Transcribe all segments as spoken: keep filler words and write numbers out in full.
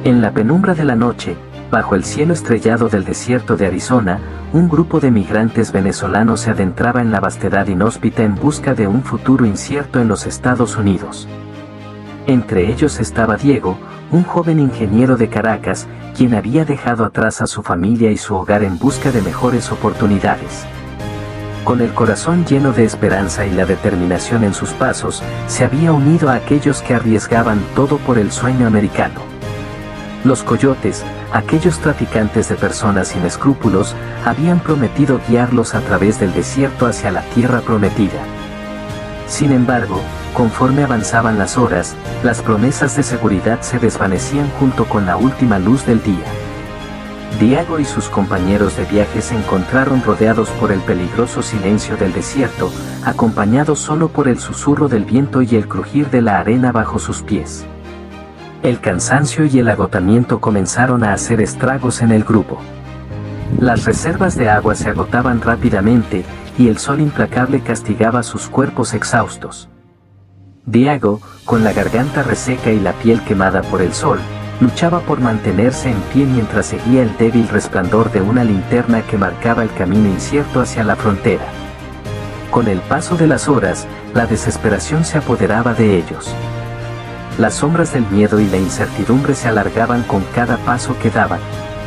En la penumbra de la noche, bajo el cielo estrellado del desierto de Arizona, un grupo de migrantes venezolanos se adentraba en la vastedad inhóspita en busca de un futuro incierto en los Estados Unidos. Entre ellos estaba Diego, un joven ingeniero de Caracas, quien había dejado atrás a su familia y su hogar en busca de mejores oportunidades. Con el corazón lleno de esperanza y la determinación en sus pasos, se había unido a aquellos que arriesgaban todo por el sueño americano. Los coyotes, aquellos traficantes de personas sin escrúpulos, habían prometido guiarlos a través del desierto hacia la tierra prometida. Sin embargo, conforme avanzaban las horas, las promesas de seguridad se desvanecían junto con la última luz del día. Diego y sus compañeros de viaje se encontraron rodeados por el peligroso silencio del desierto, acompañados solo por el susurro del viento y el crujir de la arena bajo sus pies. El cansancio y el agotamiento comenzaron a hacer estragos en el grupo. Las reservas de agua se agotaban rápidamente, y el sol implacable castigaba sus cuerpos exhaustos. Diego, con la garganta reseca y la piel quemada por el sol, luchaba por mantenerse en pie mientras seguía el débil resplandor de una linterna que marcaba el camino incierto hacia la frontera. Con el paso de las horas, la desesperación se apoderaba de ellos. Las sombras del miedo y la incertidumbre se alargaban con cada paso que daban.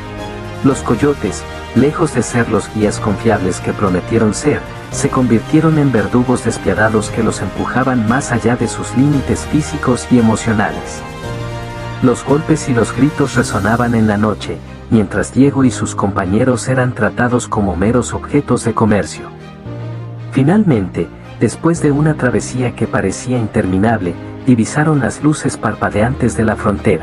Los coyotes, lejos de ser los guías confiables que prometieron ser, se convirtieron en verdugos despiadados que los empujaban más allá de sus límites físicos y emocionales. Los golpes y los gritos resonaban en la noche, mientras Diego y sus compañeros eran tratados como meros objetos de comercio. Finalmente, después de una travesía que parecía interminable, divisaron las luces parpadeantes de la frontera.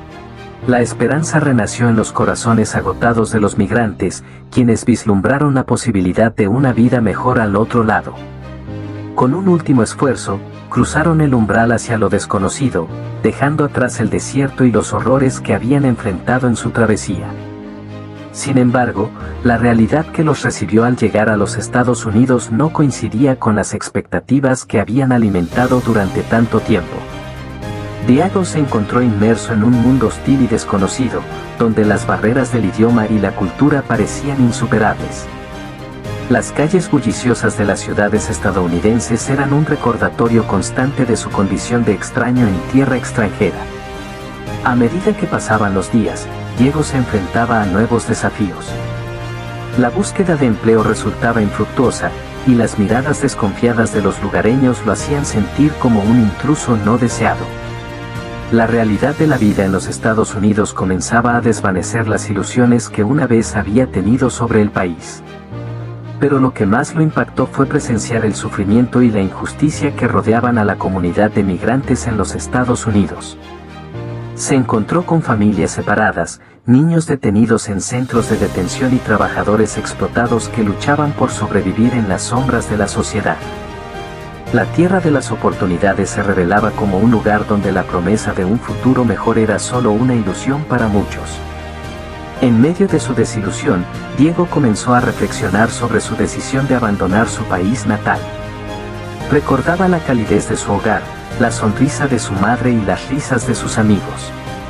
La esperanza renació en los corazones agotados de los migrantes, quienes vislumbraron la posibilidad de una vida mejor al otro lado. Con un último esfuerzo, cruzaron el umbral hacia lo desconocido, dejando atrás el desierto y los horrores que habían enfrentado en su travesía. Sin embargo, la realidad que los recibió al llegar a los Estados Unidos no coincidía con las expectativas que habían alimentado durante tanto tiempo. Diego se encontró inmerso en un mundo hostil y desconocido, donde las barreras del idioma y la cultura parecían insuperables. Las calles bulliciosas de las ciudades estadounidenses eran un recordatorio constante de su condición de extraño en tierra extranjera. A medida que pasaban los días, Diego se enfrentaba a nuevos desafíos. La búsqueda de empleo resultaba infructuosa, y las miradas desconfiadas de los lugareños lo hacían sentir como un intruso no deseado. La realidad de la vida en los Estados Unidos comenzaba a desvanecer las ilusiones que una vez había tenido sobre el país. Pero lo que más lo impactó fue presenciar el sufrimiento y la injusticia que rodeaban a la comunidad de migrantes en los Estados Unidos. Se encontró con familias separadas, niños detenidos en centros de detención y trabajadores explotados que luchaban por sobrevivir en las sombras de la sociedad. La tierra de las oportunidades se revelaba como un lugar donde la promesa de un futuro mejor era solo una ilusión para muchos. En medio de su desilusión, Diego comenzó a reflexionar sobre su decisión de abandonar su país natal. Recordaba la calidez de su hogar, la sonrisa de su madre y las risas de sus amigos.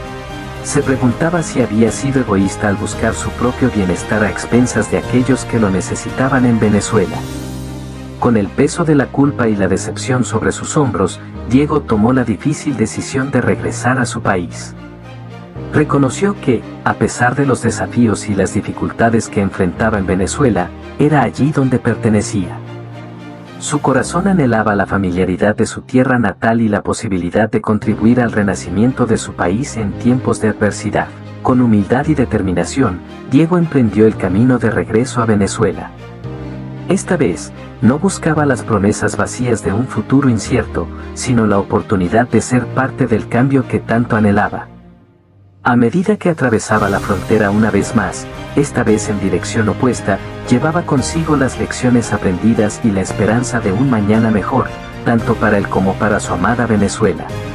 Se preguntaba si había sido egoísta al buscar su propio bienestar a expensas de aquellos que lo necesitaban en Venezuela. Con el peso de la culpa y la decepción sobre sus hombros, Diego tomó la difícil decisión de regresar a su país. Reconoció que, a pesar de los desafíos y las dificultades que enfrentaba en Venezuela, era allí donde pertenecía. Su corazón anhelaba la familiaridad de su tierra natal y la posibilidad de contribuir al renacimiento de su país en tiempos de adversidad. Con humildad y determinación, Diego emprendió el camino de regreso a Venezuela. Esta vez, no buscaba las promesas vacías de un futuro incierto, sino la oportunidad de ser parte del cambio que tanto anhelaba. A medida que atravesaba la frontera una vez más, esta vez en dirección opuesta, llevaba consigo las lecciones aprendidas y la esperanza de un mañana mejor, tanto para él como para su amada Venezuela.